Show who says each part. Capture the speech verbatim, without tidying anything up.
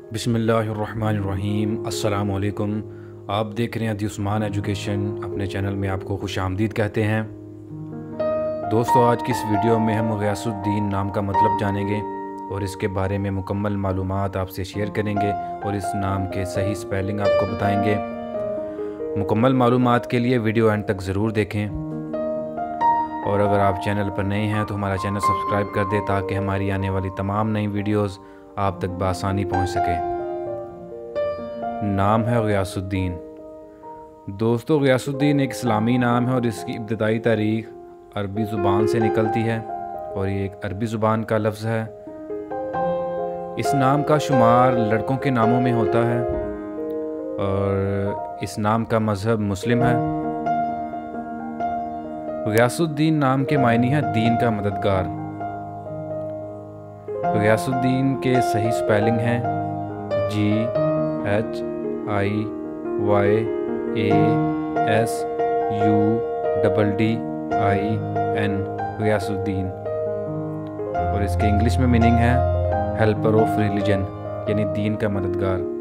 Speaker 1: बिस्मिल्लाहिर्रहमानिर्रहीम। अस्सलाम वालेकुम। आप देख रहे हैं दी उस्मान एजुकेशन। अपने चैनल में आपको खुश आमदीद कहते हैं। दोस्तों, आज की इस वीडियो में हम ग़ियासुद्दीन नाम का मतलब जानेंगे और इसके बारे में मुकम्मल मालूमात आपसे शेयर करेंगे और इस नाम के सही स्पेलिंग आपको बताएंगे। मुकम्मल मालूमात के लिए वीडियो एंड तक ज़रूर देखें और अगर आप चैनल पर नए हैं तो हमारा चैनल सब्सक्राइब कर दें ताकि हमारी आने वाली तमाम नई वीडियोज़ आप तक बआसानी पहुंच सके। नाम है ग़ियासुद्दीन। दोस्तों, ग़ियासुद्दीन एक इस्लामी नाम है और इसकी इब्तदाई तारीख़ अरबी ज़ुबान से निकलती है और ये एक अरबी ज़ुबान का लफ्ज़ है। इस नाम का शुमार लड़कों के नामों में होता है और इस नाम का मज़हब मुस्लिम है। ग़ियासुद्दीन नाम के मायने हैं दीन का मददगार। ग़ियासुद्दीन के सही स्पेलिंग हैं G H I Y A S U double D I N Ghiyasuddin. और इसके इंग्लिश में मीनिंग है हेल्पर ऑफ रिलीजन, यानी दीन का मददगार।